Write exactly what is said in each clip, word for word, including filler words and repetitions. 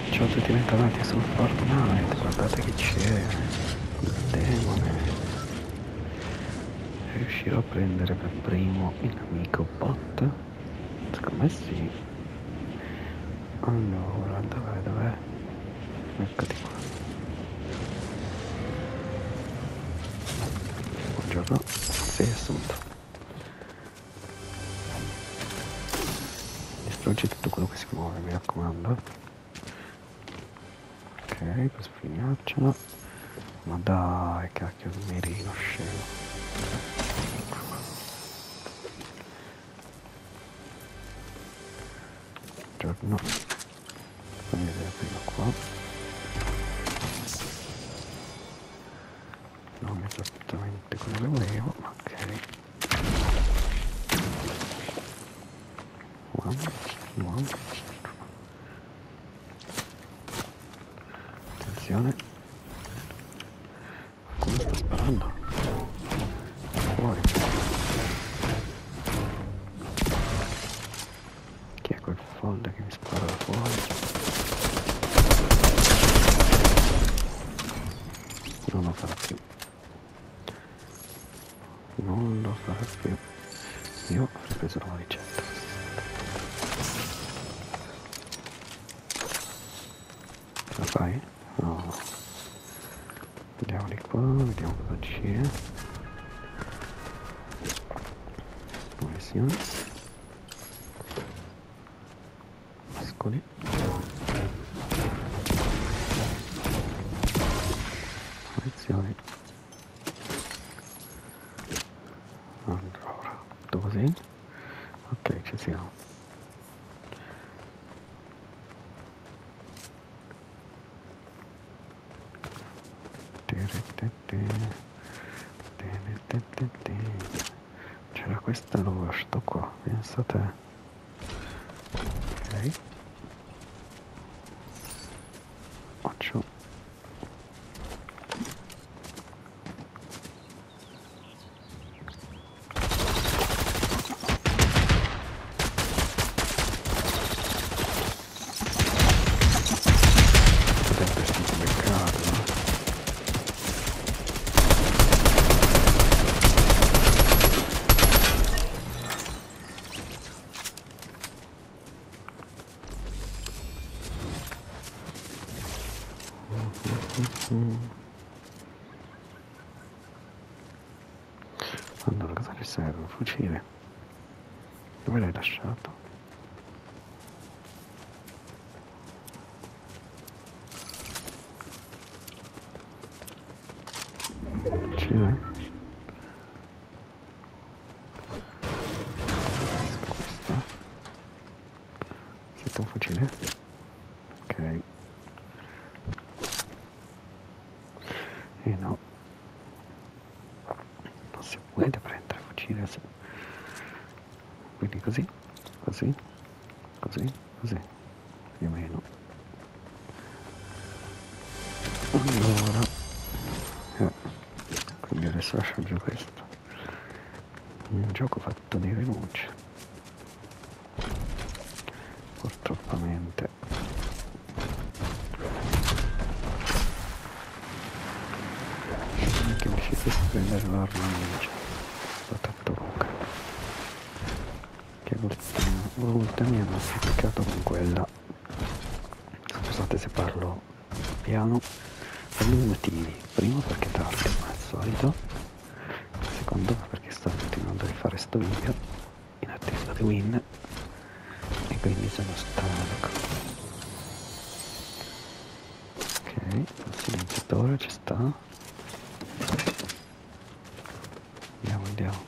Ciao a tutti i bentornati su Fortnite, guardate che c'è il demone. Riuscirò a prendere per primo il nemico bot? Secondo me sì. Allora, dov'è, dov'è? Eccoti qua. Buongiorno, sei assunto. Distruggi tutto quello che si muove, mi raccomando. Ok, questo finiacciola. Ma dai, cacchio di mirino scemo. Buongiorno. Fammi vedere prima qua. Non esattamente come lo volevo, ma ok. Wow, wow. Attenzione. Come sta sparando? Fuori. Chi è quel folle che mi spara da fuori? Non lo farà più. Non lo farà più. Io avrei preso la ricetta. La fai? No. Andiamo di qua, vediamo cosa c'è. Munizioni. Muscoli. Munizioni. Allora, tutto così? Ok, ci siamo. C'era questa allora, sto qua, pensa te. Ok. Faccio. Potrebbe essere beccato, no? Allora, cosa ci serve? Un fucile. Dove l'hai lasciato? Fucile? Questo? Siete un fucile? Ok. E no. Non si può prendere fucile. Quindi così, così, così, così, più o meno. Allora, eh, quindi adesso lascio giù questo. Un gioco fatto di rinunce. Purtroppamente. Che mi si può prendere l'arma ninja. L'ho tanto lunga. Che l'ultima mi hanno appiccato con quella. Scusate se parlo piano, per due motivi. Primo perché è tardi come al solito, secondo perché sto continuando a rifare sto video in attesa di win e quindi sono stanco. Ok, il silenziatore ci sta. Andiamo, andiamo.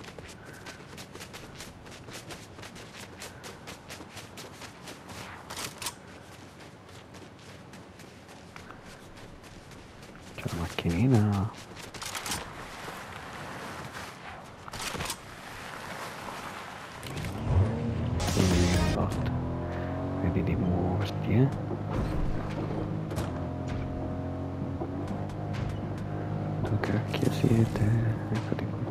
C'è la macchinina. Vedi di muoverti, eh? Dove cacchio siete? Eccoti qua.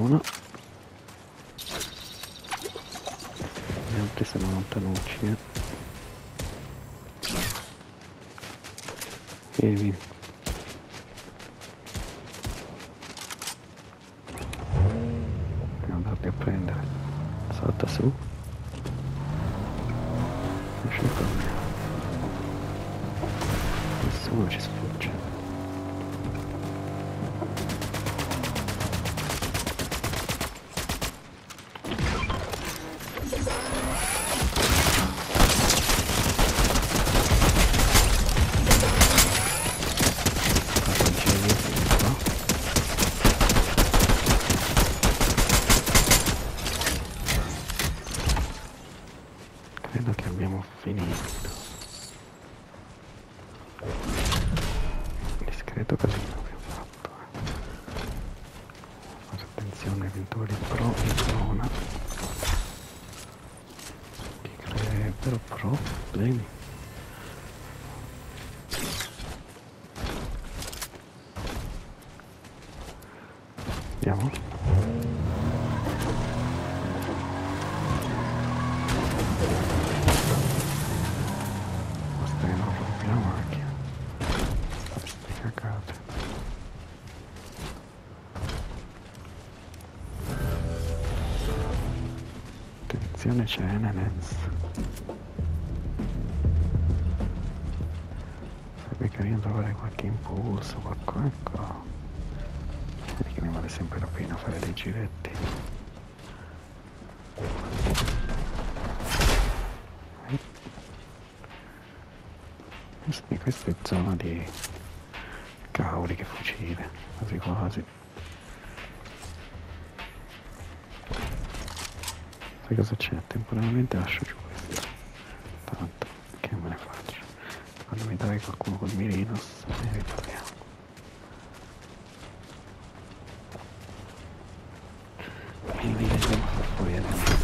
una. Gli altri sono lontanucci, eh. Vieni, vieni. Devo andarli a prendere. Salta su. Non c'è problema. Nessuno ci sfugge. Credo che abbiamo finito. Discreto casino abbiamo fatto. Eh. Fare attenzione a eventuali pro in zona che creerebbero problemi. Andiamo. Basta che non rompi la macchina. Queste cagate. Attenzione, c'è Enenes. Sarebbe carino trovare qualche impulso, qualcosa. Ecco. Vedi che ne vale sempre la pena fare dei giretti. Questa è zona di cavoli, che fucile, quasi quasi. Sai cosa c'è? Temporaneamente lascio giù questo. Tanto, che me ne faccio? Quando mi dai qualcuno col Mirinos, ne riparliamo. Mi vediamo a far fuori adesso.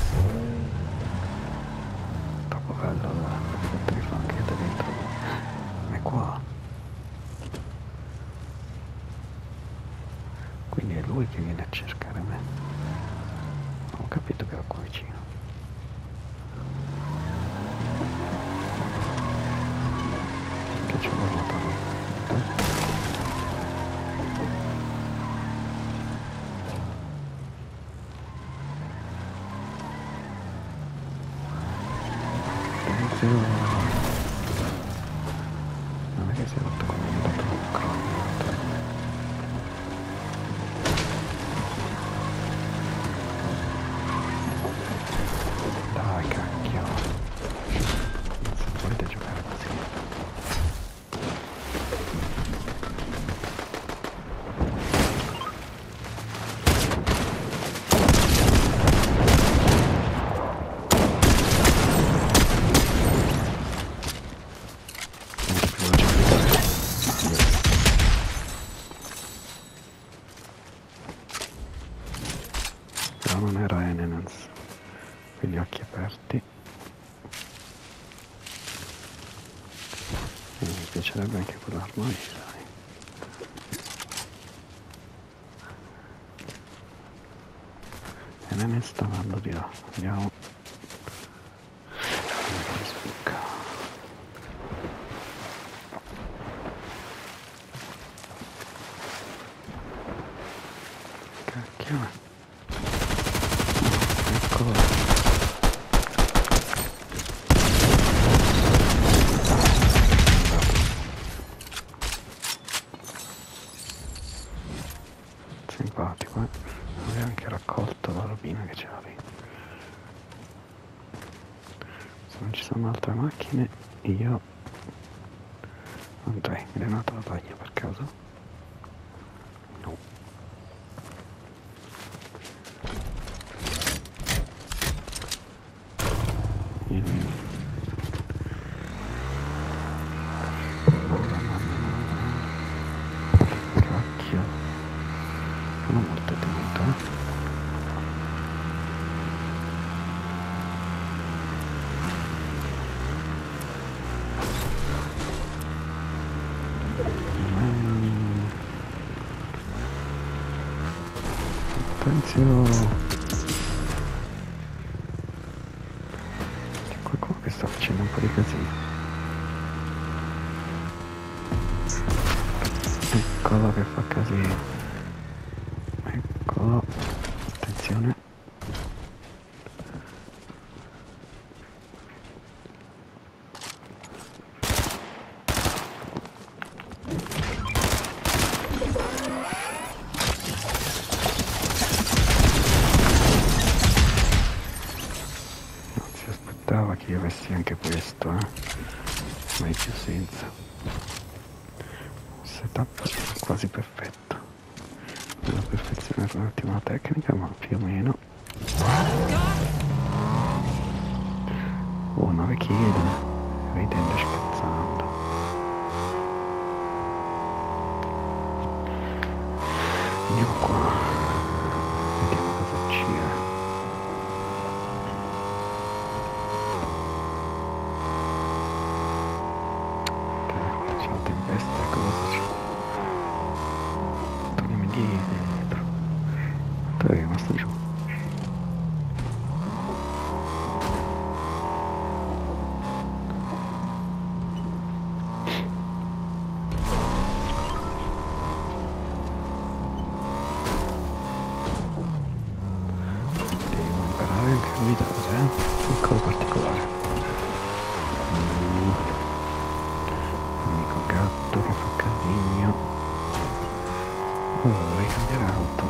Troppo bello la foto che fa anche da dentro. Ma è qua. Quindi è lui che viene a cercare me. Ho capito che era qua vicino. Che ci ho voluto. Non è che si è rotto come mi ha dato un crollo. Dai cacchio, non si volete giocare così. Però non era Enenes, quindi occhi aperti. E mi piacerebbe anche quell'arma lì, sai. Enenes sta andando di là, andiamo. Mi sbuca. Cacchio. Eccolo. Simpatico, eh? Aveva anche raccolto la robina che c'era lì. Se non ci sono altre macchine, io andrei. Granata la taglia per caso? No. Il... Cacchio. Sono molto tenuto, eh? Mm. Attenzione! C'è qualcuno che sta facendo un po' di casino. Eccolo che fa casino. Eccolo. Attenzione. Che io avessi anche questo, eh? Mai più senza. Setup quasi perfetto. La perfezione è un attimo la tecnica, ma più o meno. Oh, nove kill. Ridendo scherzando. Andiamo qua. Vediamo cosa c'è. Tempesta, cosa c'è? Torniamo indietro. Dove è rimasto giù? Devo imparare anche a guidare, eh? Piccolo particolare. Gatto che fa casino. Oh, vorrei cambiare auto.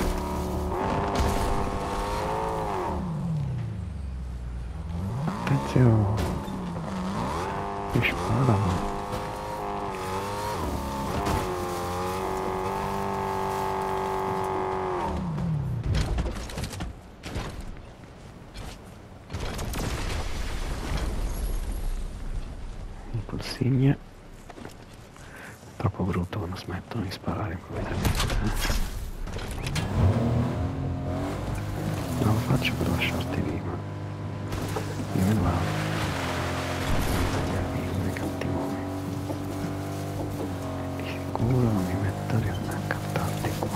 Attenzione, mi sparano. Impulsigna. Troppo brutto quando smettono di sparare improvvisamente. Non lo faccio per lasciarti viva. Io me ne vado. Non è cattivo. Di sicuro non mi metto a cattarti qua.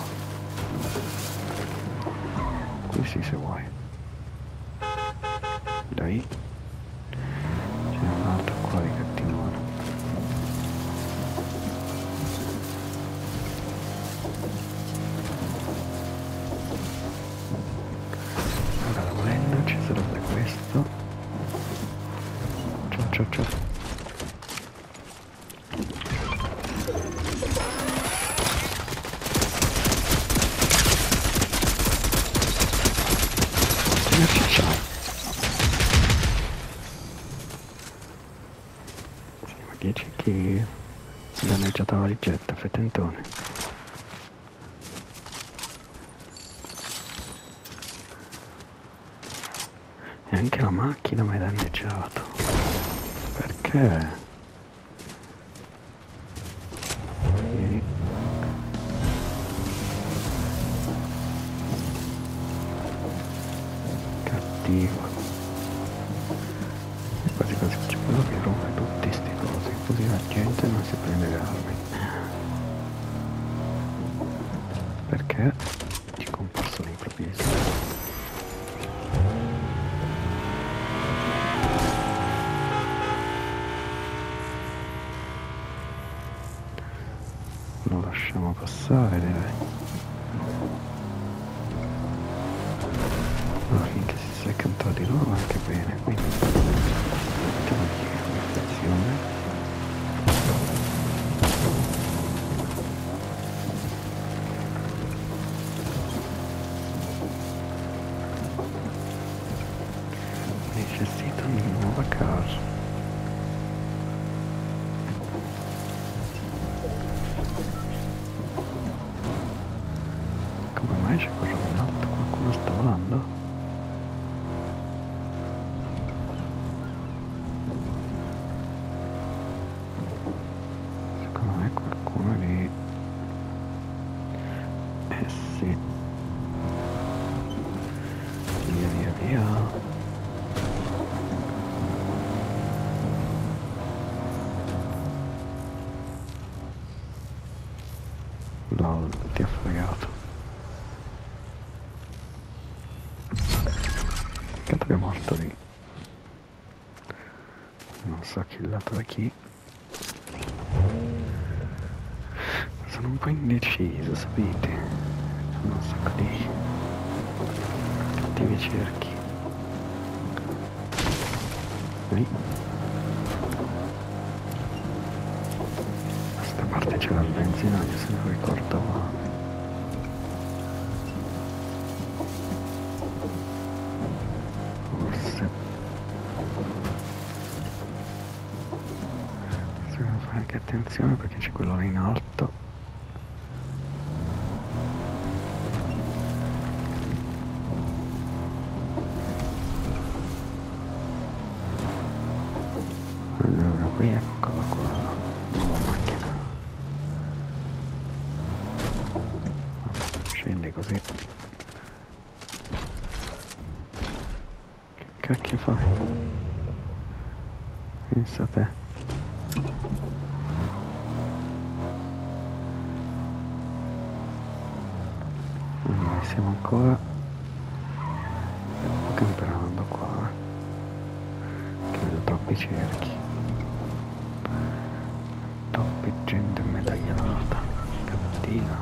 Qui sì se vuoi. Dai. C'è un altro qua di cattivone. Allora, volendo ci sarebbe questo. Ciao ciao ciao. Ciao. Sì, ma dici che danneggiata la valigetta, fetentone. E anche la macchina mi ha danneggiato. Perché? Vieni. Cattivo. Quasi quasi c'è quello che rompe tutti sti cosi, così la gente non si prende le armi. Perché ci comparso all'improvviso. Lo lasciamo passare, direi. Allora, finché si secca un po' di loro va anche bene, quindi mettiamo qui l'attenzione. Necessito una nuova casa. Come mai c'è quello in alto? Qualcuno sta volando? Secondo me qualcuno lì. Eh sì. Via via via. Lol, ti ha fregato. altro è morto lì. Non so killato da chi. Sono un po' indeciso, sapete? Non so di cattivi cerchi. Lì. Questa parte c'era il benzinaio, se non ricordo male. Forse. Se devo fare anche attenzione perché c'è quello là in alto. Allora, qui eccola qua, nuova macchina. Scendi così. Che cacchio fai? Pensa a te. Allora, siamo ancora camperando qua. Che vedo troppi cerchi. Troppi gente medagliata, cattiva.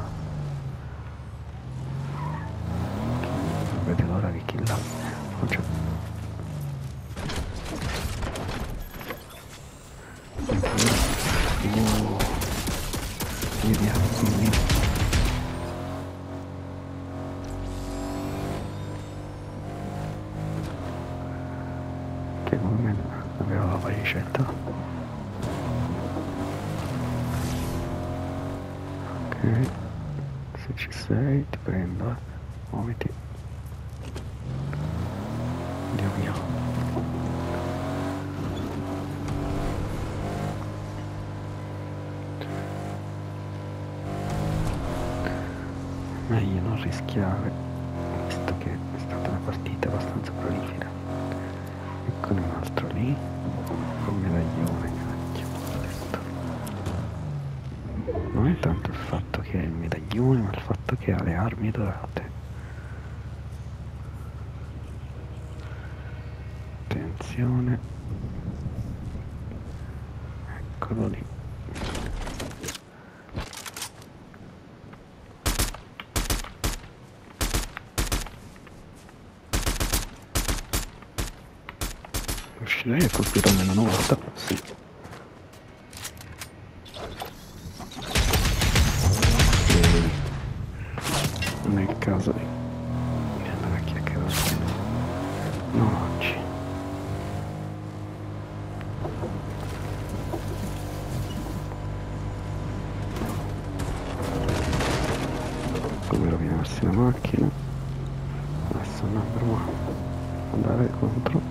Non vede l'ora di killare. Non c'è. Oh, via, via. Che come me aveva la valicetta. Ok, se ci sei ti prendo, eh. Muoviti. Dio mio. Meglio non rischiare, visto che è stata una partita abbastanza prolifera. Eccone un altro lì, con medaglione, cacchio, questo. Non è tanto il fatto che ha il medaglione, ma il fatto che ha le armi dorate. Attenzione. Eccolo lì. Riuscirei a colpirlo almeno una volta? Sì. Nel caso di andare a chiacchierare, non oggi. Come rovinarsi la macchina. Adesso andremo a andare contro.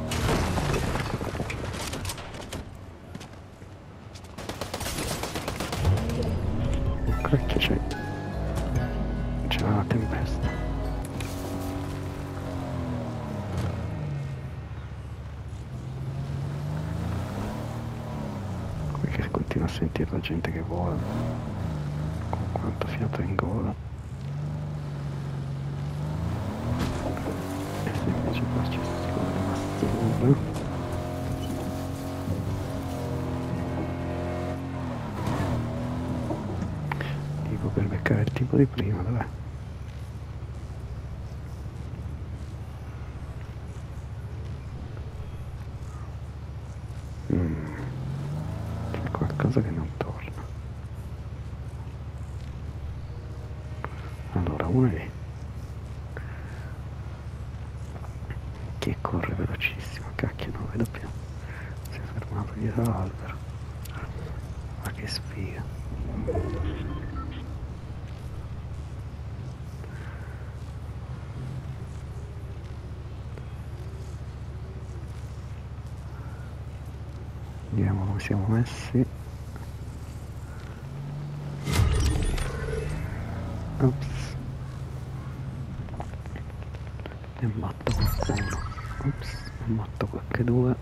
Oh, cacchio, c'è c'è la tempesta. Qui che continua a sentire la gente che vola con quanto fiato in gola. E se invece qua ci sono rimasti uno. Dico per beccare il tipo di prima, dov'è? Mm. C'è qualcosa che non torna. Allora, uno è lì che corre velocissimo, cacchio, non lo vedo più. Si è fermato dietro l'albero. Ma che sfiga. Vediamo come siamo messi. Ops. Ne matto qualcuno. Ops, ne matto qualche due.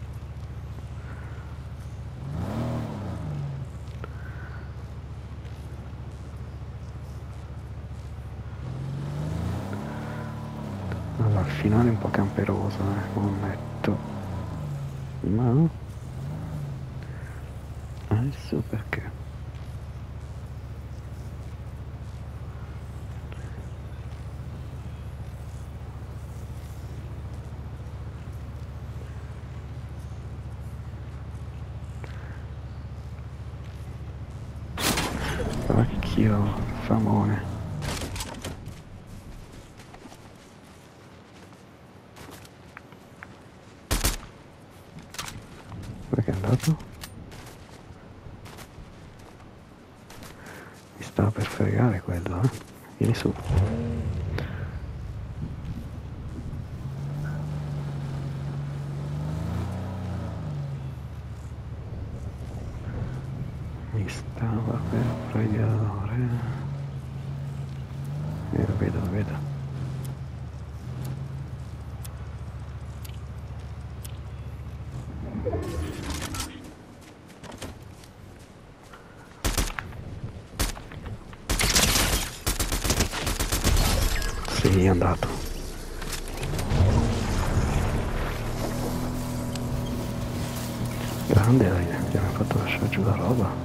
Alla finale un po' camperoso, eh, lo ammetto. Ma adesso perché? Vecchio famone. Dove è andato? Mi stava per fregare quello, eh? Vieni su. Mi stava per fregare. Eh, lo vedo, lo vedo. Sì, è andato. Grande, dai, ti abbiamo fatto lasciare giù la roba.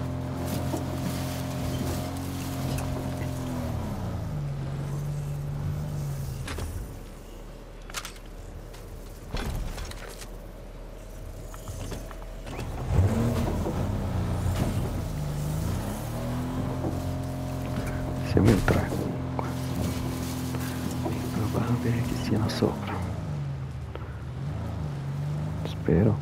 Siamo in tre comunque. È probabile che siano sopra. Spero.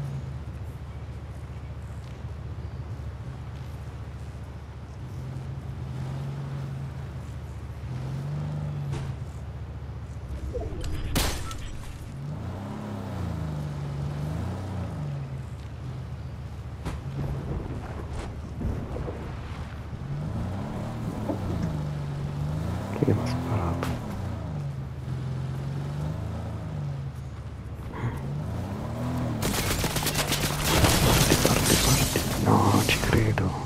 Che mi ha sparato? Parte, parte, parte. No, non ci credo.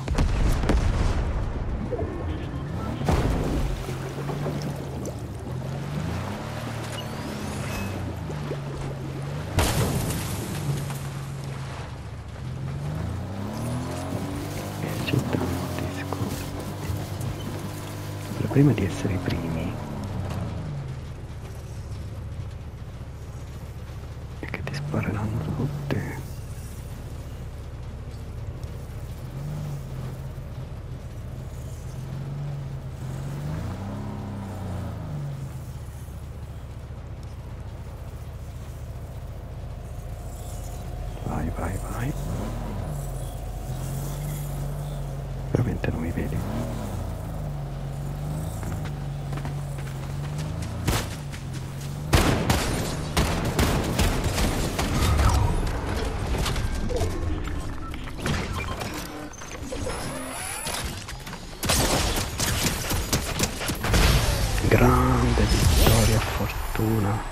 Che città un disco. Però prima di essere i primi e che ti spareranno tutte. Vai, vai, vai. Veramente non mi vedi. Grande vittoria a fortuna.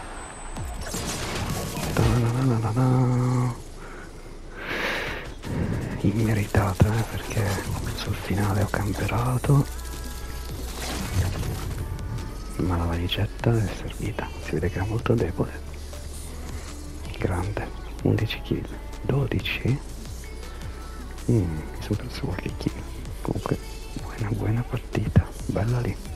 Ta-na-na-na-na. Immeritata, eh, perché sul finale ho camperato, ma la valigetta è servita. Si vede che era molto debole. Grande. undici kill. dodici? Mm, mi sono perso qualche kill. Comunque buona buona partita, bella lì.